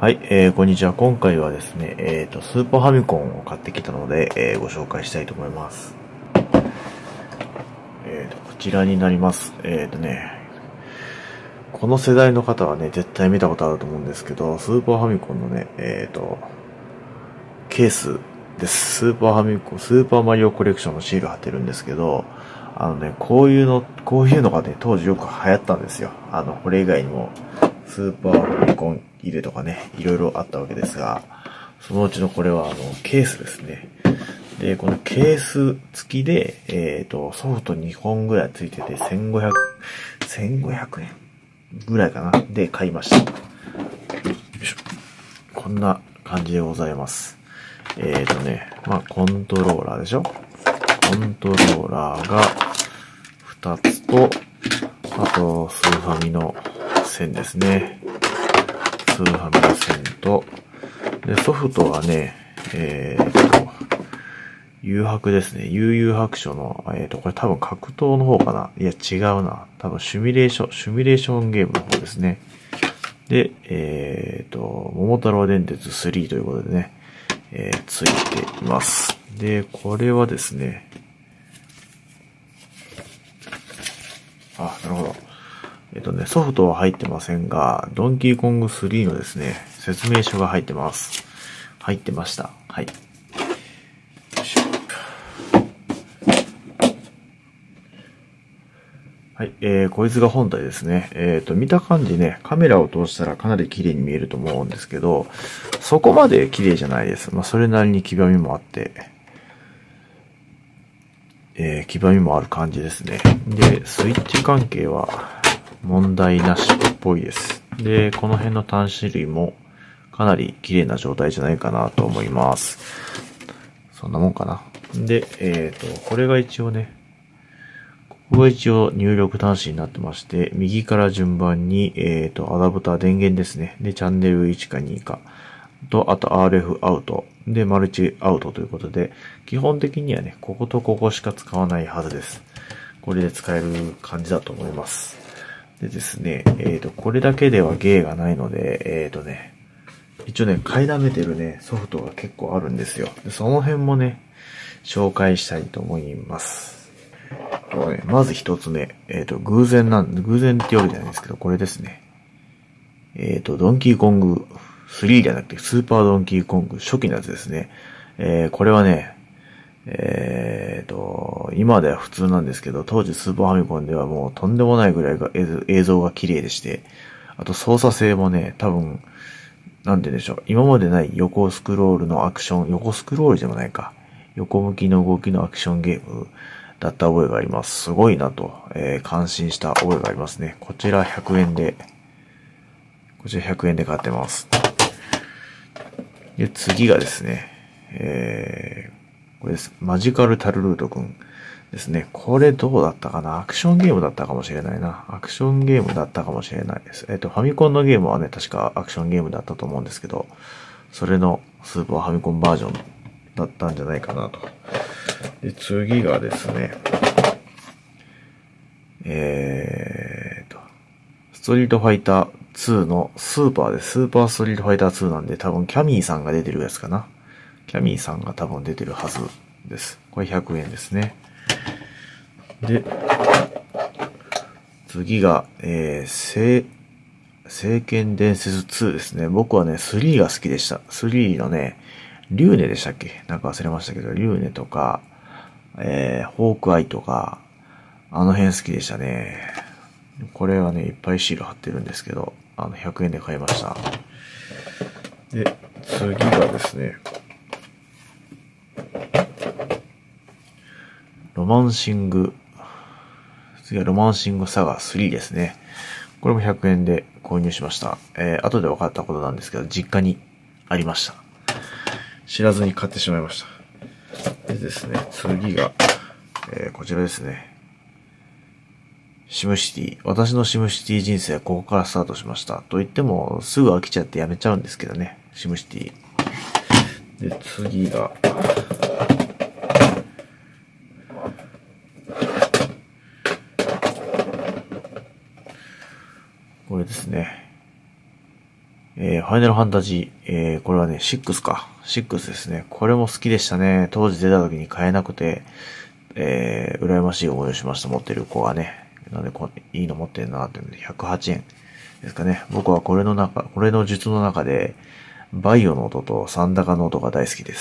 はい、こんにちは。今回はですね、スーパーファミコンを買ってきたので、ご紹介したいと思います。こちらになります。この世代の方はね、絶対見たことあると思うんですけど、スーパーファミコンのね、ケースです。スーパーファミコン、スーパーマリオコレクションのシール貼ってるんですけど、こういうのがね、当時よく流行ったんですよ。これ以外にも、スーパーファミコン入れとかね、いろいろあったわけですが、そのうちのこれはケースですね。で、このケース付きで、ソフト2本ぐらい付いてて、1500円ぐらいかなで買いました。よいしょ。こんな感じでございます。コントローラーでしょ。コントローラーが2つと、あと、スーファミの線ですね。スーファミの線と、で、ソフトはね、誘白ですね。悠々白書の、これ多分格闘の方かな。いや、違うな。多分シミュレーションゲームの方ですね。で、桃太郎電鉄3ということでね、ついています。で、これはですね、なるほど。ソフトは入ってませんが、ドンキーコング3のですね、説明書が入ってます。入ってました。はい。はい、こいつが本体ですね。見た感じね、カメラを通したらかなり綺麗に見えると思うんですけど、そこまで綺麗じゃないです。まあ、それなりに黄ばみもあって、黄ばみもある感じですね。で、スイッチ関係は問題なしっぽいです。で、この辺の端子類もかなり綺麗な状態じゃないかなと思います。そんなもんかな。で、これが一応ね、ここが一応入力端子になってまして、右から順番に、アダプター電源ですね。で、チャンネル1か2か。と、あと RF アウト。で、マルチアウトということで、基本的にはね、こことここしか使わないはずです。これで使える感じだと思います。でですね、これだけでは芸がないので、一応ね、買いだめてるね、ソフトが結構あるんですよ。でその辺もね、紹介したいと思います。まず一つ目、偶然ってわけじゃないですけど、これですね。ドンキーコング3じゃなくて、スーパードンキーコング初期のやつですね。これはね、今では普通なんですけど、当時スーパーファミコンではもうとんでもないぐらい映像が綺麗でして、あと操作性もね、多分、なんて言うんでしょう、今までない横スクロールのアクション、横スクロールでもないか、横向きの動きのアクションゲームだった覚えがあります。すごいなと、感心した覚えがありますね。こちら100円で買ってます。で、次がですね、これです。マジカルタルルートくんですね。これどうだったかな。アクションゲームだったかもしれないな。アクションゲームだったかもしれないです。ファミコンのゲームはね、確かアクションゲームだったと思うんですけど、それのスーパーファミコンバージョンだったんじゃないかなと。で、次がですね、ストリートファイター2のスーパーです。スーパーストリートファイター2なんで多分キャミーさんが出てるやつかな。キャミーさんが多分出てるはずです。これ100円ですね。で、次が、聖剣伝説2ですね。僕はね、3が好きでした。3のね、リューネでしたっけなんか忘れましたけど、リューネとか、ホークアイとか、あの辺好きでしたね。これはね、いっぱいシール貼ってるんですけど、100円で買いました。で、次がですね、ロマンシングサガ3ですね。これも100円で購入しました。後で分かったことなんですけど、実家にありました。知らずに買ってしまいました。でですね、次が、こちらですね。シムシティ。私のシムシティ人生はここからスタートしました。と言っても、すぐ飽きちゃってやめちゃうんですけどね。シムシティ。で、次が、これですね。 ファイナルファンタジー、これはね、6か。6ですね。これも好きでしたね。当時出た時に買えなくて、羨ましい思いをしました。持ってる子がね。なんでいいの持ってんなってんで、108円ですかね。僕はこれの術の中で、バイオの音とサンダカの音が大好きです。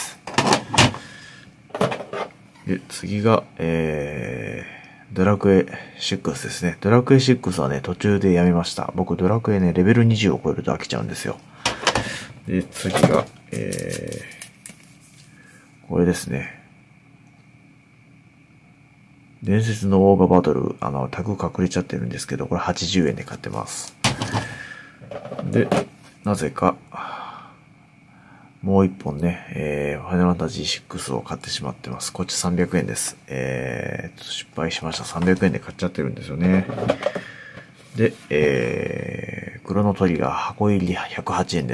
で、次が、ドラクエ6ですね。ドラクエ6はね、途中でやめました。僕、ドラクエね、レベル20を超えると飽きちゃうんですよ。で、次が、これですね。伝説のオーガバトル、タグ隠れちゃってるんですけど、これ80円で買ってます。で、なぜか、もう一本ね、ファイナルファンタジー6を買ってしまってます。こっち300円です。失敗しました。300円で買っちゃってるんですよね。で、クロノトリガー箱入り108円です。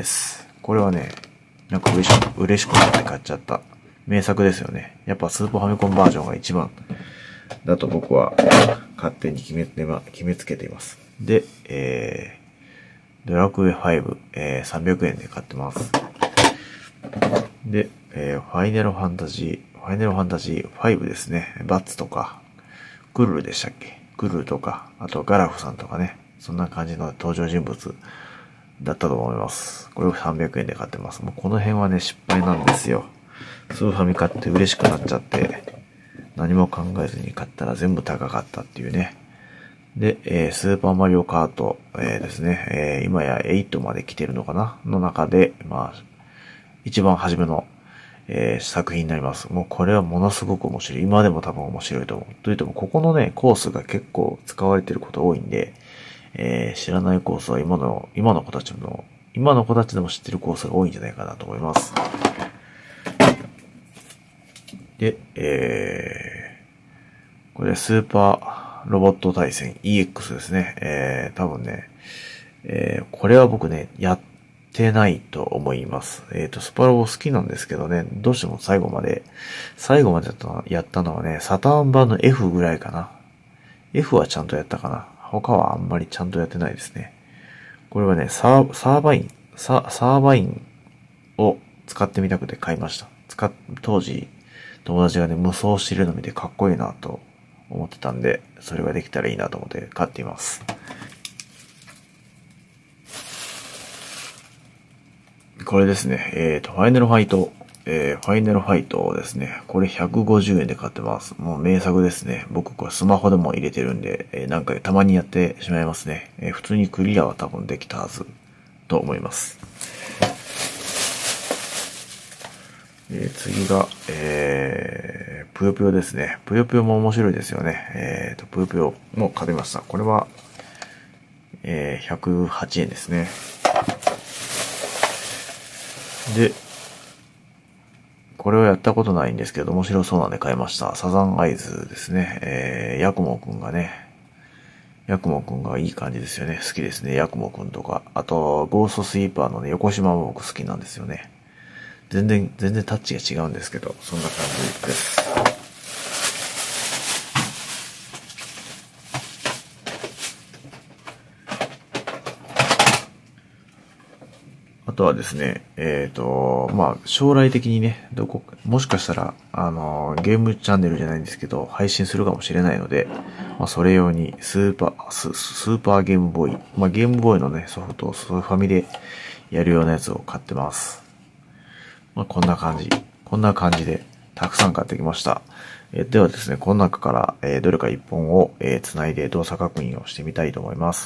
これはね、なんか嬉しくなって買っちゃった。名作ですよね。やっぱスーパーファミコンバージョンが一番だと僕は勝手に決めつけています。で、ドラクエ5、300円で買ってます。で、ファイナルファンタジー5ですね。バッツとか、クルルでしたっけ？クルルとか、あとガラフさんとかね。そんな感じの登場人物だったと思います。これを300円で買ってます。もうこの辺はね、失敗なんですよ。スーファミ買って嬉しくなっちゃって、何も考えずに買ったら全部高かったっていうね。で、スーパーマリオカート、ですね、今や8まで来てるのかなの中で、まあ、一番初めの、作品になります。もうこれはものすごく面白い。今でも多分面白いと思う。というとも、ここのね、コースが結構使われてること多いんで、知らないコースは今の子たちでも知ってるコースが多いんじゃないかなと思います。で、これスーパーロボット対戦 EX ですね。多分ね、これは僕ね、やってないと思います。スパロボ好きなんですけどね、どうしても最後までやったのはね、サターン版の F ぐらいかな。F はちゃんとやったかな。他はあんまりちゃんとやってないですね。これはね、サーバインを使ってみたくて買いました。当時、友達がね、無双してるの見てかっこいいなと思ってたんで、それができたらいいなと思って買っています。これですね。ファイナルファイト。ファイナルファイトですね。これ150円で買ってます。もう名作ですね。僕これスマホでも入れてるんで、なんかたまにやってしまいますね。普通にクリアは多分できたはずと思います。次が、ぷよぷよですね。ぷよぷよも面白いですよね。ぷよぷよも買いました。これは、108円ですね。で、これをやったことないんですけど、面白そうなんで買いました。サザンアイズですね。ヤクモくんがいい感じですよね。好きですね。ヤクモくんとか。あと、ゴーストスイーパーのね、横島も僕好きなんですよね。全然タッチが違うんですけど、そんな感じです。あとはですね、まあ、将来的にね、もしかしたら、ゲームチャンネルじゃないんですけど、配信するかもしれないので、まあ、それ用にスーパーゲームボーイ、まあ、ゲームボーイのね、ソフトをファミでやるようなやつを買ってます。まあ、こんな感じで、たくさん買ってきました。ではですね、この中から、どれか一本を、つないで動作確認をしてみたいと思います。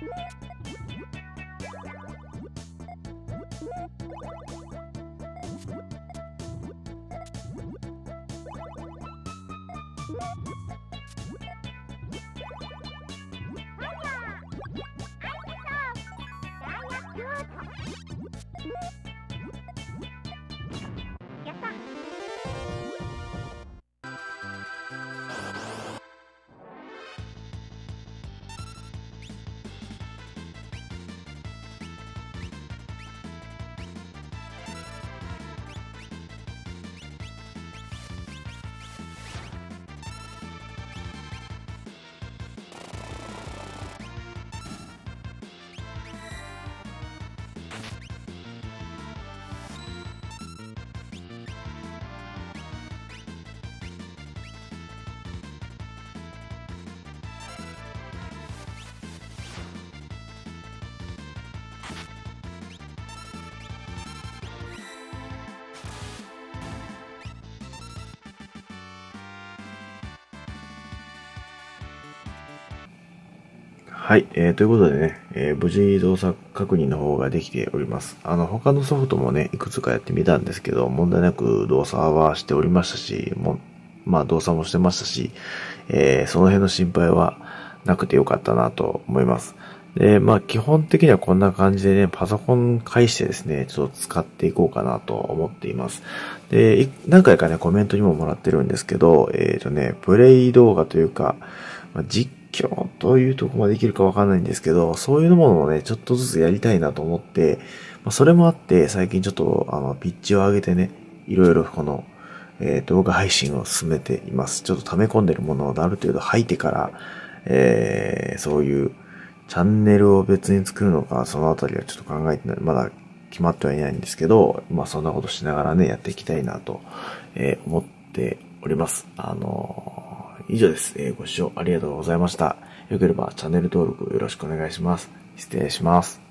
はい、ということでね、無事動作確認の方ができております。他のソフトもね、いくつかやってみたんですけど、問題なく動作はしておりましたし、動作もしてましたし、その辺の心配はなくてよかったなと思います。で、基本的にはこんな感じでね、パソコン介してですね、ちょっと使っていこうかなと思っています。で、何回かね、コメントにももらってるんですけど、プレイ動画というか、実況というところまでできるかわかんないんですけど、そういうものをね、ちょっとずつやりたいなと思って、それもあって、最近ちょっと、ピッチを上げてね、いろいろこの、動画配信を進めています。ちょっと溜め込んでるものをある程度吐いてから、そういうチャンネルを別に作るのか、そのあたりはちょっと考えてない、まだ決まってはいないんですけど、そんなことしながらね、やっていきたいなと、思っております。以上です。ご視聴ありがとうございました。よければチャンネル登録よろしくお願いします。失礼します。